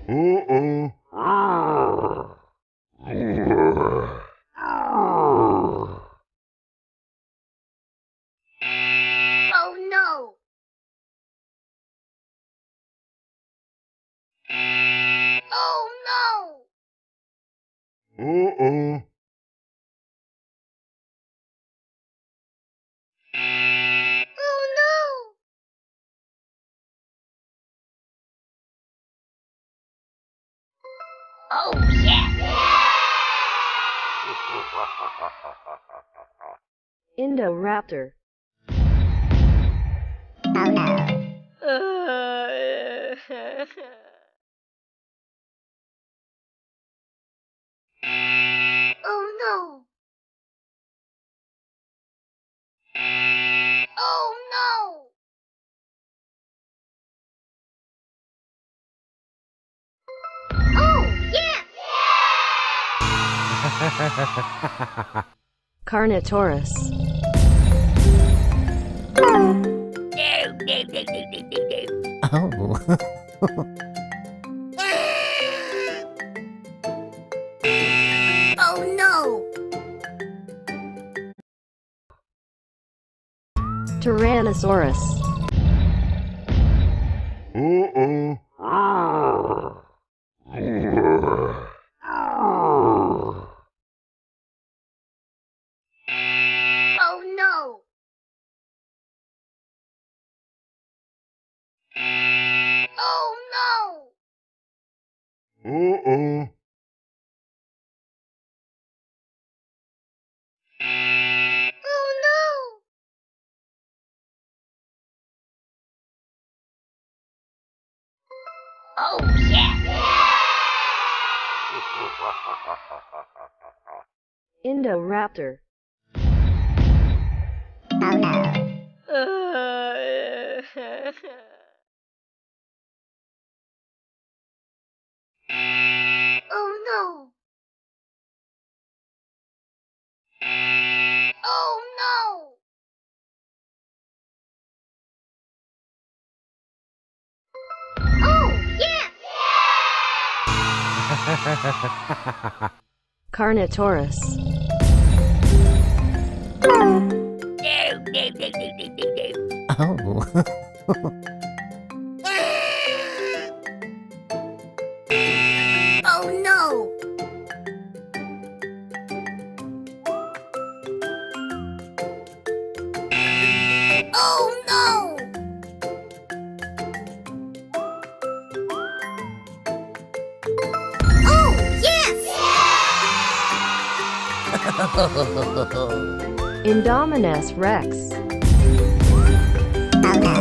Uh-oh. Oh no! Oh no! Uh-oh. Oh no! Oh yes! Indoraptor. Oh no! Oh no! Oh no! Oh yes! Carnotaurus. Oh. Oh no! Tryannosauras. Uh-oh. Oh no! Oh no! Uh-oh. Oh no! Oh yes! Indoraptor. Oh no! Oh no! Oh no! Oh yes! Carnotaurus. Oh. Oh no! Oh no! Oh yes! Indominus Rex. Oh no!